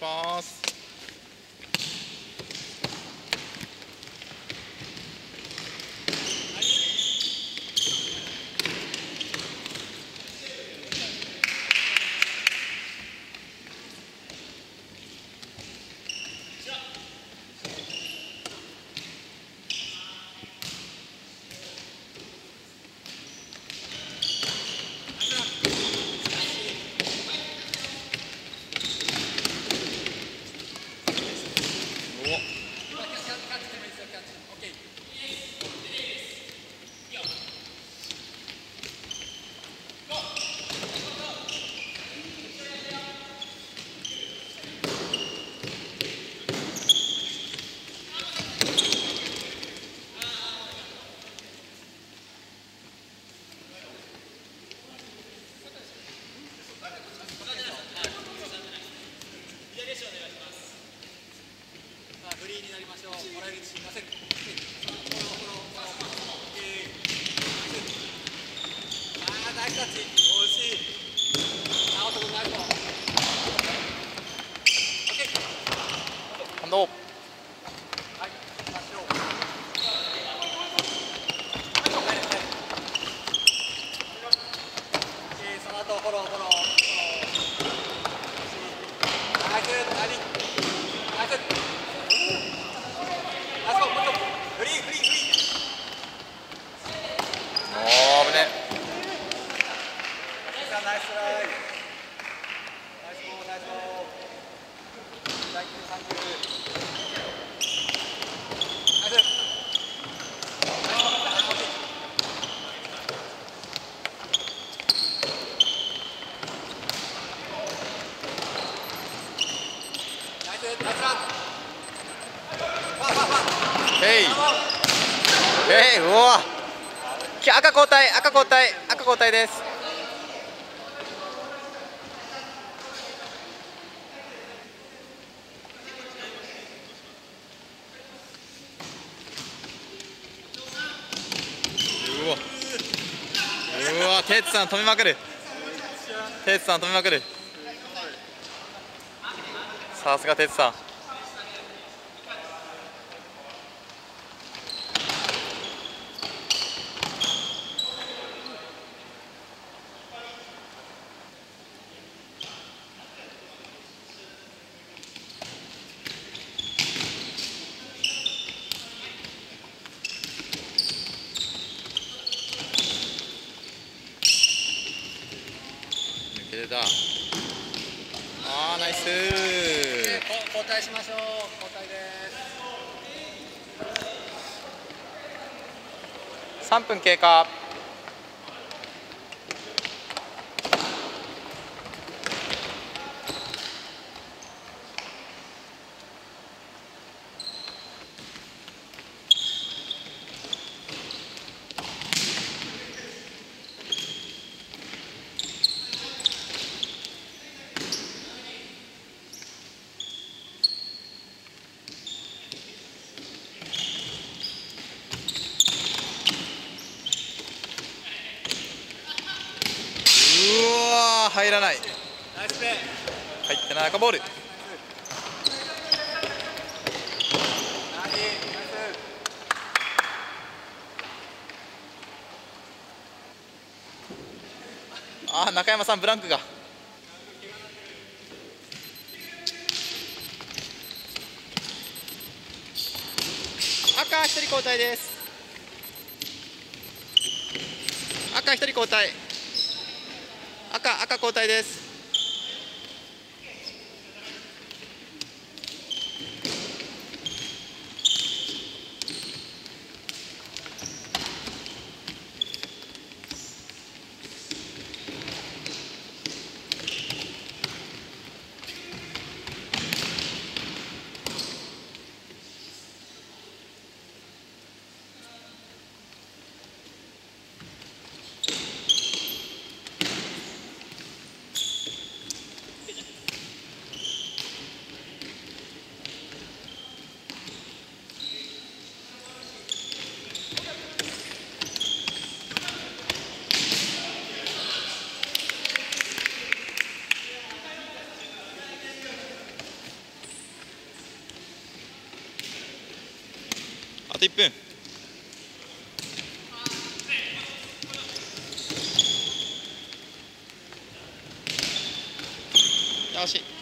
ます。 フリーになりましょう。もらえる自信ません。ナイスタッチ。惜しい。直人君ナイスボール。オッケー。 反応。 はい。行きましょう。その後フォロー。ナイス。ナイス。フリー。 おー、危ね。 ナイストライ。ナイスボール。サンキュー。ナイス。 うわ。赤交代です。うわ、テツさん止めまくる。さすがテツさん。出た。ナイス。 交代しましょう。交代です。 3分経過。入らない。 ナイスプレー。 入ってない赤ボール。中山さんブランクが。赤1人交代です。赤1人交代。赤交代です。 と1分。惜しい。